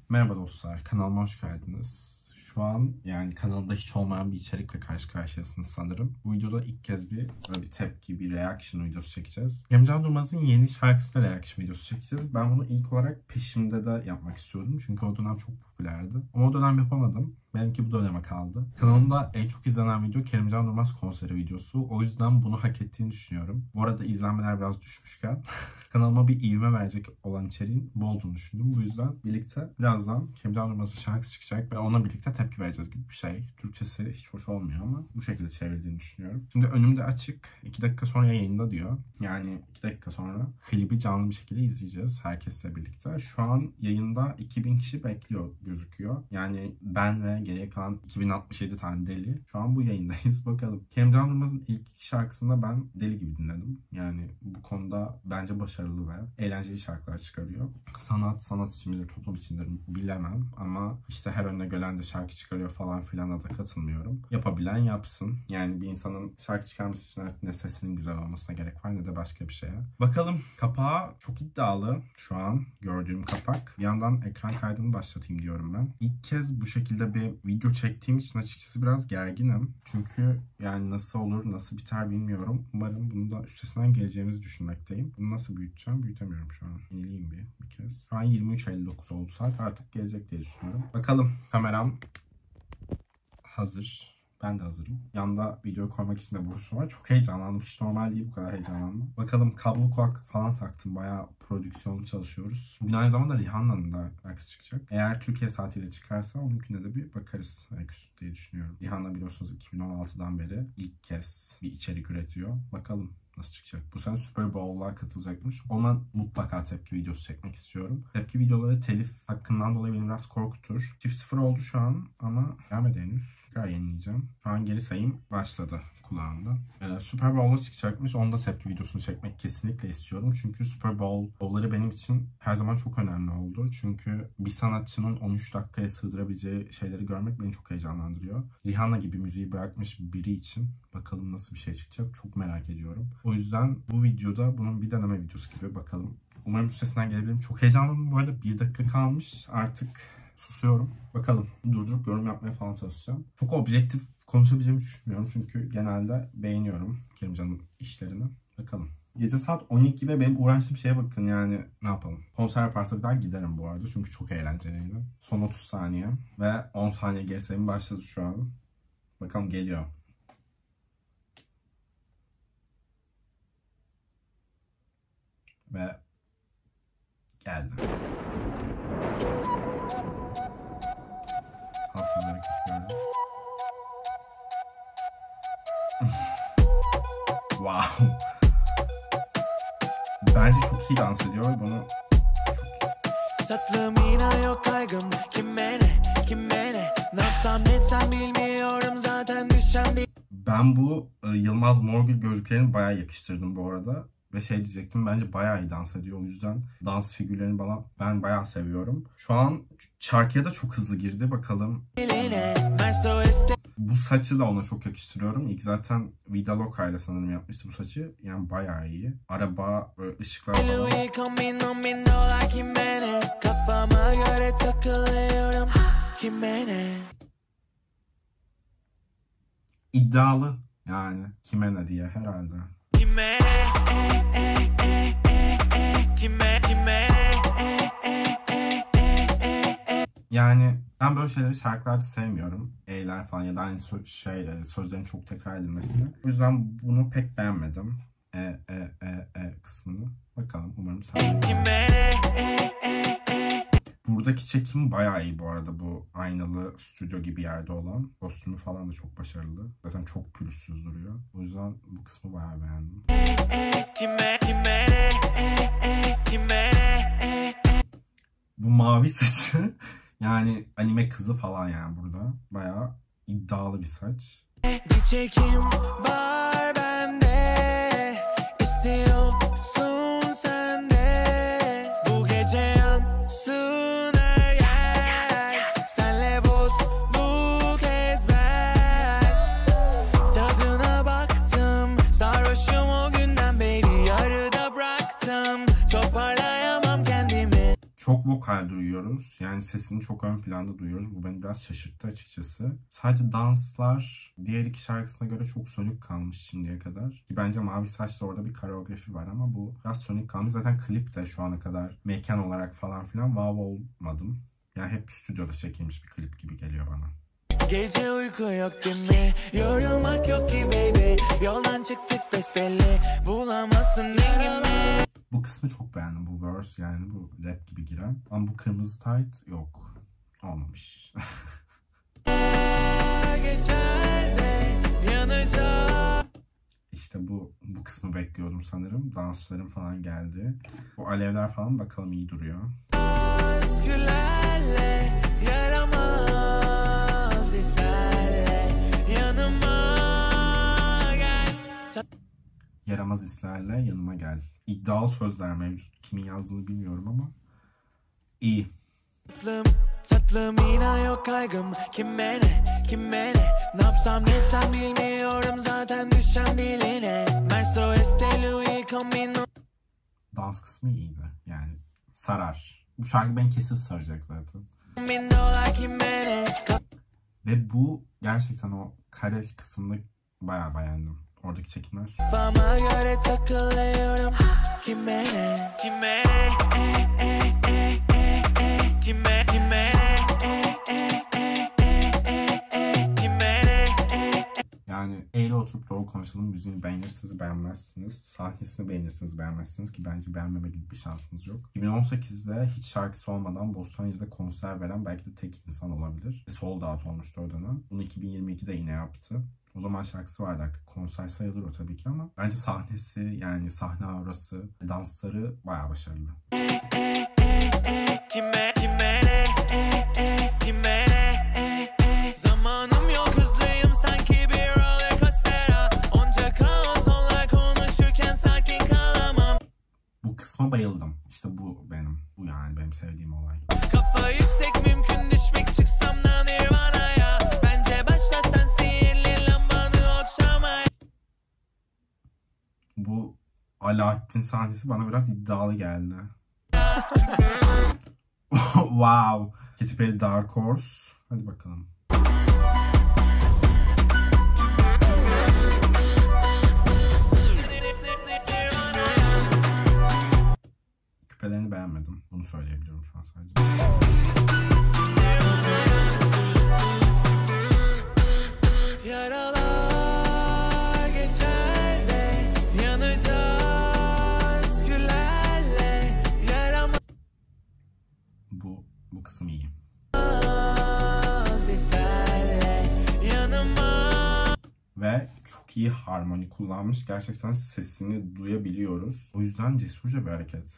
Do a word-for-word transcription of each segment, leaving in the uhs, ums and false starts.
Merhaba dostlar, kanalıma hoş geldiniz. Şu an yani kanalımda hiç olmayan bir içerikle karşı karşıyasınız sanırım. Bu videoda ilk kez bir böyle bir tepki, bir reaction videosu çekeceğiz. Kerimcan Durmaz'ın yeni şarkısına reaction videosu çekeceğiz. Ben bunu ilk olarak peşimde de yapmak istiyordum. Çünkü o dönem çok popülerdi. Ama o dönem yapamadım. Benimki bu döneme kaldı. Kanalımda en çok izlenen video Kerimcan Durmaz konseri videosu. O yüzden bunu hak ettiğini düşünüyorum. Bu arada izlenmeler biraz düşmüşken kanalıma bir ivme verecek olan içeriğin bu olduğunu düşündüm. Bu yüzden birlikte birazdan Kerimcan Durmaz'ın şarkısı çıkacak ve ona birlikte tepki vereceğiz gibi bir şey. Türkçesi hiç hoş olmuyor ama bu şekilde çevrildiğini düşünüyorum. Şimdi önümde açık. iki dakika sonra yayında diyor. Yani iki dakika sonra klibi canlı bir şekilde izleyeceğiz herkesle birlikte. Şu an yayında iki bin kişi bekliyor gözüküyor. Yani ben ve geriye kalan iki bin altmış yedi tane deli. Şu an bu yayındayız. Bakalım. Kerimcan Durmaz'ın ilk şarkısında ben deli gibi dinledim. Yani bu konuda bence başarılı ve eğlenceli şarkılar çıkarıyor. Sanat, sanat için midir, toplum içindir bilemem. Ama işte her önüne gelen de şarkı çıkarıyor falan filana da katılmıyorum. Yapabilen yapsın. Yani bir insanın şarkı çıkarması için artık ne sesinin güzel olmasına gerek var ne de başka bir şeye. Bakalım. Kapağı çok iddialı şu an gördüğüm kapak. Bir yandan ekran kaydını başlatayım diyorum ben. İlk kez bu şekilde bir video çektiğim için açıkçası biraz gerginim. Çünkü yani nasıl olur, nasıl biter bilmiyorum. Umarım bunu da üstesinden geleceğimizi düşünmekteyim. Bunu nasıl büyüteceğim? Büyütemiyorum şu an. İnileyim bir, bir kez. Şu an yirmi üç elli dokuz oldu saat. Artık gelecek diye düşünüyorum. Bakalım. Kameram hazır. Ben de hazırım. Yanda video koymak için de burası var. Çok heyecanlandım. Hiç normal değil bu kadar heyecanlandım. Bakalım kablo kulaklık falan taktım. Bayağı prodüksiyonlu çalışıyoruz. Bugün aynı zamanda Rihanna'nın da şarkısı çıkacak. Eğer Türkiye saatiyle çıkarsa onunkine de bir bakarız ayaküstü diye düşünüyorum. Rihanna biliyorsunuz iki bin on altıdan beri ilk kez bir içerik üretiyor. Bakalım nasıl çıkacak. Bu sene Super Bowl'a katılacakmış. Ona mutlaka tepki videosu çekmek istiyorum. Tepki videoları telif hakkından dolayı beni biraz korkutur. Çift sıfır oldu şu an ama gelmedi henüz. Tekrar yenileyeceğim. Şu an geri sayım başladı kulağımda. Ee, Super Bowl'a çıkacakmış. Onda tepki videosunu çekmek kesinlikle istiyorum. Çünkü Super Bowl'ları benim için her zaman çok önemli oldu. Çünkü bir sanatçının on üç dakikaya sığdırabileceği şeyleri görmek beni çok heyecanlandırıyor. Rihanna gibi müziği bırakmış biri için bakalım nasıl bir şey çıkacak çok merak ediyorum. O yüzden bu videoda bunun bir deneme videosu gibi bakalım. Umarım üstesinden gelebilirim. Çok heyecanlıyım bu arada. Bir dakika kalmış. Artık susuyorum. Bakalım. Durdurup yorum yapmaya falan çalışacağım. Çok objektif konuşabileceğimi düşünmüyorum. Çünkü genelde beğeniyorum Kerimcan'ın işlerini. Bakalım. Gece saat on iki ve benim uğraştığım şeye bakın yani ne yapalım. Konser yaparsa bir daha giderim bu arada. Çünkü çok eğlenceliydi. Son otuz saniye ve on saniye geri sayım başladı şu an. Bakalım geliyor. Ve geldi. Tatsız hareketler. Wow. Bence çok iyi dans ediyor. Bunu Tatlım yine yok kaygım. Kime ne, kime ne? Ne yapsam ne etsem bilmiyorum zaten düşen değil. Ben bu e, Yılmaz Morgül gözlüklerini bayağı yakıştırdım bu arada. Ve şey diyecektim, bence bayağı iyi dans ediyor. O yüzden dans figürlerini bana ben bayağı seviyorum. Şu an şarkıya da çok hızlı girdi. Bakalım. Bu saçı da ona çok yakıştırıyorum. İlk zaten Vida Loca ile sanırım yapmıştı bu saçı. Yani bayağı iyi. Araba, böyle ışıklar falan. Kafama göre takılıyorum. Kime ne? İddialı yani. Kime ne diye herhalde. Kime ne? Kime, kime Yani ben böyle şeyleri şarkılarda sevmiyorum. E'ler falan ya da aynı sö şey, sözlerin çok tekrar edilmesini. O yüzden bunu pek beğenmedim. E, e, e, e kısmını. Bakalım umarım sen. Buradaki çekim bayağı iyi bu arada. Bu aynalı stüdyo gibi yerde olan. Kostümü falan da çok başarılı. Zaten çok pürüzsüz duruyor. O yüzden bu kısmı bayağı beğendim. Bu mavi saçı yani anime kızı falan yani burada. Bayağı iddialı bir saç. Bir çekim var bende. İstiyorsun sen de. Bu gece yansın her yer. Senle bozduk ezber. Tadına baktım. Sarhoşum o günden beri yarıda bıraktım. Toparlayamam kendimi. Çok vokal vokal duyuyoruz. Yani sesini çok ön planda duyuyoruz. Bu beni biraz şaşırttı açıkçası. Sadece danslar diğer iki şarkısına göre çok sönük kalmış şimdiye kadar. Ki bence Mavi Saç'ta orada bir koreografi var ama bu biraz sönük kalmış. Zaten klip de şu ana kadar mekan olarak falan filan wow olmadım. Yani hep stüdyoda çekilmiş bir klip gibi geliyor bana. Gece uyku yok değil mi? Yorulmak yok ki baby. Yoldan çıktık besbelli. Bulamazsın dengimi. Bu kısmı çok beğendim. Bu verse yani bu rap gibi giren. Ama bu kırmızı tight yok. Olmamış. Geçer de yanacak. İşte bu bu kısmı bekliyordum sanırım. Danslarım falan geldi. Bu alevler falan bakalım iyi duruyor. Askülerle yaramaz hislerle yanıma gel. Yaramaz hislerle yanıma gel. İddialı sözler mevcut. Kimin yazdığını bilmiyorum ama iyi. Tatlım, tatlım inan yok kaygım. Kime ne, kime ne? Ne yapsam ne etsem bilmiyorum zaten düşem diline. Merso este Louis Camino. Dans kısmı iyiydi. Yani sarar. Bu şarkı beni kesin saracak zaten. Ve bu gerçekten o kare kısmını bayağı beğendim. Oradaki çekimler süper. Kafama göre takılıyorum. Kime ne, kime ne? E, e, e, e, e. Kime, kime ne? E, e, e, e, e, e. Kime ne? E, e. Yani eğri oturup doğru konuşalım. Müziğini beğenirsiniz, beğenmezsiniz. Sahnesini beğenirsiniz, beğenmezsiniz ki bence beğenmeme gibi bir şansınız yok. iki bin on sekizde hiç şarkısı olmadan Bostancı'da konser veren belki de tek insan olabilir. Sold out olmuştu o dönem. Bunu iki bin yirmi ikide yine yaptı. O zaman şarkısı vardı artık. Konser sayılır o tabii ki ama bence sahnesi yani sahne aurası, dansları bayağı başarılı. Kime, kime ne? E, e. Kime ne? E, e. Zamanım yok hızlıyım sanki bir roller coaster'a. Onca kaos onlar konuşurken sakin kalamam. Bu kısma bayıldım. İşte bu benim. Bu yani benim sevdiğim olay. Kafa yüksek mümkün düşmek çıksam da nirvana'ya. Bence başla sen sihirli lambanı okşamaya. Bu Alaaddin sahnesi bana biraz iddialı geldi. Wow. Katy Perry Dark Horse. Hadi bakalım. Küpelerini beğenmedim. Bunu söyleyebiliyorum şu an sadece. Yaralar geçer de yanacağız gülerle yaramaz Bu bu kısım iyi. hislerle yanıma. Ve çok iyi harmoni kullanmış. Gerçekten sesini duyabiliyoruz. O yüzden cesurca bir hareket.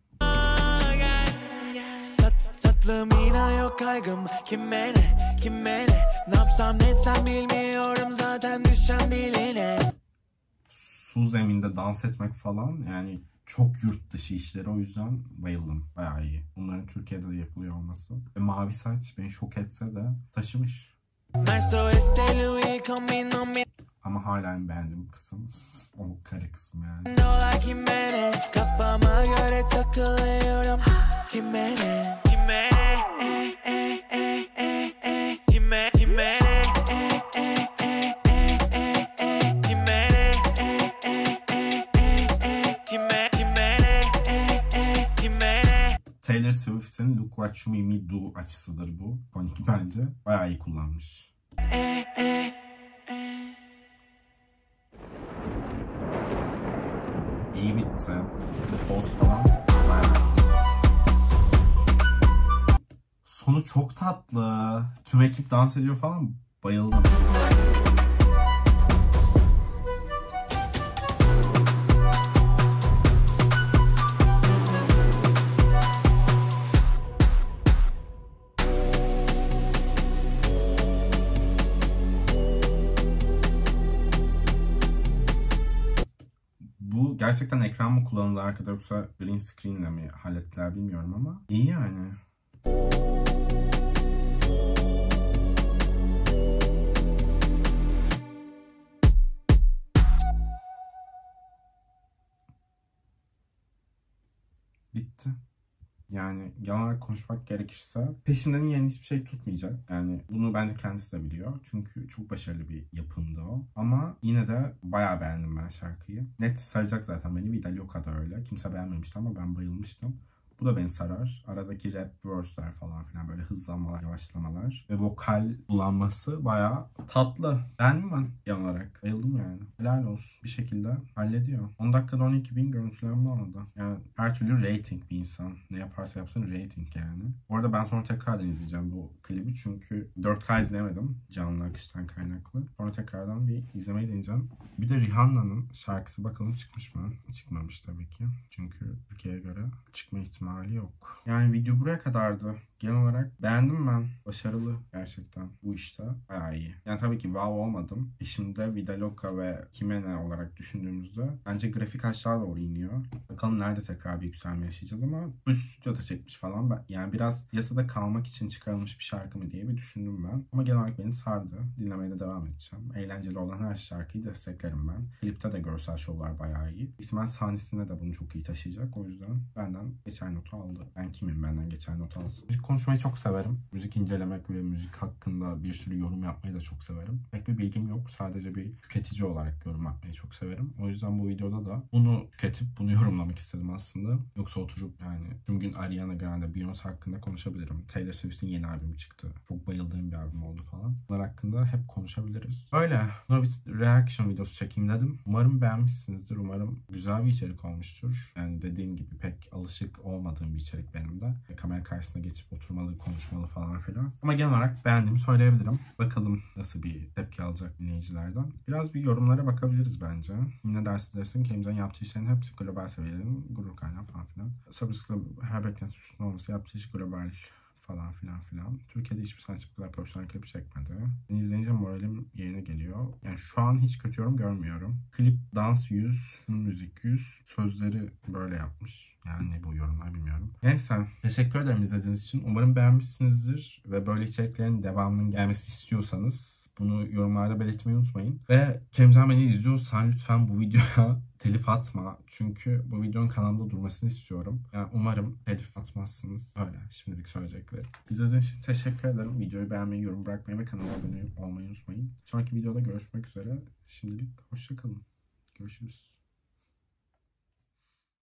Tat, tatlım inan yok kaygım. Kime ne, kime ne? Ne yapsam ne etsem bilmiyorum zaten düşem diline. Su zeminde dans etmek falan yani çok yurt dışı işleri, o yüzden bayıldım. Bayağı iyi. Bunların Türkiye'de de yapılıyor olması. Ve Mavi Saç beni şok etse de taşımış. Merso este Louis Camino. Ama hala beğendiğim kısım o kare kısım yani. Kime ne? Kafama göre takılıyorum. Kime ne? Kime ne? E, e, e, e, e. Kime, kime ne? E, e, e, e, e, e. Kime ne? E, e, e, e, e. Kime, kime ne? E, e, kime ne? Taylor Swift'in Look What You Made Me Do açısıdır bu. ikonik bence. Bayağı iyi kullanmış. E, e. İyi bitti. Post falan. Bayağı. Sonu çok tatlı. Tüm ekip dans ediyor falan. Bayıldım. Bu gerçekten ekran mı kullanıldı arkada yoksa green screen'le mi hallettiler bilmiyorum ama iyi yani. Bitti. Yani genel olarak konuşmak gerekirse peşimden yeni hiçbir şey tutmayacak. Yani bunu bence kendisi de biliyor. Çünkü çok başarılı bir yapımdı o. Ama yine de bayağı beğendim ben şarkıyı. Net saracak zaten beni. Vidal Yoka da öyle. Kimse beğenmemişti ama ben bayılmıştım. Bu da beni sarar. Aradaki rap verse'ler falan filan, böyle hızlanmalar, yavaşlamalar ve vokal kullanması bayağı tatlı. Beğendim ben genel olarak. Bayıldım yani. Helal olsun. Bir şekilde hallediyor. on dakikada on iki bin görüntülenme aldı. Yani her türlü rating bir insan. Ne yaparsa yapsın rating yani. Bu arada ben sonra tekrardan izleyeceğim bu klibi. Çünkü dört K izlemedim. Canlı akıştan kaynaklı. Sonra tekrardan bir izlemeyi deneyeceğim. Bir de Rihanna'nın şarkısı bakalım çıkmış mı? Çıkmamış tabii ki. Çünkü Türkiye'ye göre çıkma ihtimali hali yok. Yani video buraya kadardı. Genel olarak beğendim ben. Başarılı gerçekten bu işte. Bayağı iyi. Yani tabii ki wow olmadım. Eşimde Vidaloka ve Kimene olarak düşündüğümüzde bence grafik aşağı doğru iniyor. Bakalım nerede tekrar bir yükselme yaşayacağız ama bu stüdyoda çekmiş falan. Ben, yani biraz yasada kalmak için çıkarılmış bir şarkı mı diye bir düşündüm ben. Ama genel olarak beni sardı. Dinlemeye de devam edeceğim. Eğlenceli olan her şarkıyı desteklerim ben. Klipte de görsel şovlar bayağı iyi. İhtimal sahnesinde de bunu çok iyi taşıyacak. O yüzden benden geçen notu aldı. Ben kimim benden geçen not alsın. Müzik konuşmayı çok severim. Müzik incelemek ve müzik hakkında bir sürü yorum yapmayı da çok severim. Pek bir bilgim yok. Sadece bir tüketici olarak yorum yapmayı çok severim. O yüzden bu videoda da bunu tüketip bunu yorumlamak istedim aslında. Yoksa oturup yani tüm gün Ariana Grande, Beyoncé hakkında konuşabilirim. Taylor Swift'in yeni albümü çıktı. Çok bayıldığım bir albüm oldu falan. Bunlar hakkında hep konuşabiliriz. Öyle. Buna bir reaction videosu çekeyim dedim. Umarım beğenmişsinizdir. Umarım güzel bir içerik olmuştur. Yani dediğim gibi pek alışık olmadığım bir içerik benim de. Kamera karşısına geçip oturmalı, konuşmalı falan filan. Ama genel olarak beğendiğimi söyleyebilirim. Bakalım nasıl bir tepki alacak dinleyicilerden. Biraz bir yorumlara bakabiliriz bence. Ne dersi dersin ki Emrecan yaptığı işlerin hepsi global seviyelerin gurur kaynağı falan filan. Subscribe her beklenti üstünde olması yaptığı iş global falan filan filan. Türkiye'de hiçbir sanatçı bu kadar profesyonel klip çekmedi. Beni izleyince moralim yerine geliyor. Yani şu an hiç kötü yorum görmüyorum. Klip dans yüz, müzik yüz, sözleri böyle yapmış. Yani ne bu yorumlar bilmiyorum. Neyse. Teşekkür ederim izlediğiniz için. Umarım beğenmişsinizdir ve böyle içeriklerin devamının gelmesini istiyorsanız bunu yorumlarda belirtmeyi unutmayın. Ve Kerimcan beni izliyorsan lütfen bu videoya telif atma. Çünkü bu videonun kanalımda durmasını istiyorum. Yani umarım telif atmazsınız. Öyle şimdilik söyleyeceklerim. İzlediğiniz için teşekkür ederim. Videoyu beğenmeyi, yorum bırakmayı ve kanala abone olmayı unutmayın. Sonraki videoda görüşmek üzere. Şimdilik hoşça kalın. Görüşürüz.